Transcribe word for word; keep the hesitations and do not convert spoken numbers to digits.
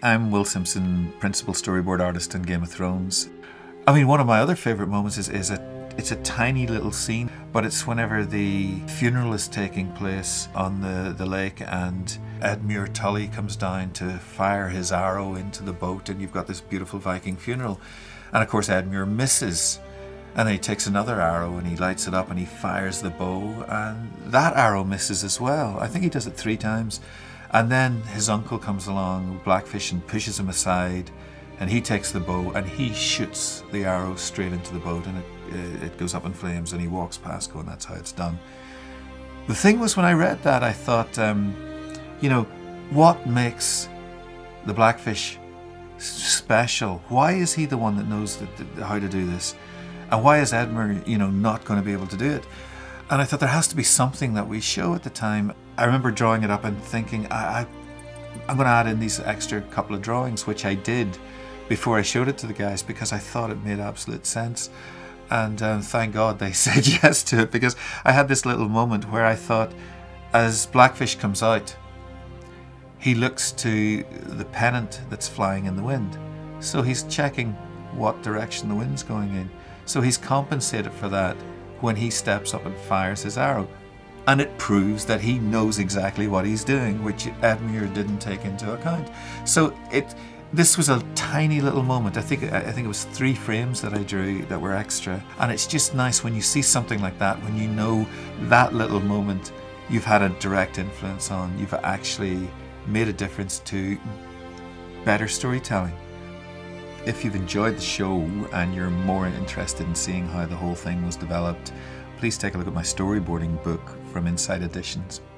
I'm Will Simpson, principal storyboard artist in Game of Thrones. I mean, one of my other favourite moments is, is a, it's a tiny little scene, but it's whenever the funeral is taking place on the, the lake and Edmure Tully comes down to fire his arrow into the boat, and you've got this beautiful Viking funeral. And of course Edmure misses, and then he takes another arrow and he lights it up and he fires the bow, and that arrow misses as well. I think he does it three times. And then his uncle comes along, Blackfish, and pushes him aside, and he takes the bow and he shoots the arrow straight into the boat, and it, it goes up in flames, and he walks past going, that's how it's done. The thing was, when I read that, I thought, um, you know, what makes the Blackfish special? Why is he the one that knows that, that, how to do this? And why is Edmure, you know, not going to be able to do it? And I thought there has to be something that we show at the time. I remember drawing it up and thinking, I, I, I'm going to add in these extra couple of drawings, which I did before I showed it to the guys, because I thought it made absolute sense. And um, thank God they said yes to it, because I had this little moment where I thought, as Blackfish comes out, he looks to the pennant that's flying in the wind. So he's checking what direction the wind's going in. So he's compensated for that when he steps up and fires his arrow. And it proves that he knows exactly what he's doing, which Edmure didn't take into account. So it, this was a tiny little moment. I think, I think it was three frames that I drew that were extra. And it's just nice when you see something like that, when you know that little moment you've had a direct influence on, you've actually made a difference to better storytelling. If you've enjoyed the show and you're more interested in seeing how the whole thing was developed, please take a look at my storyboarding book from Inside Editions.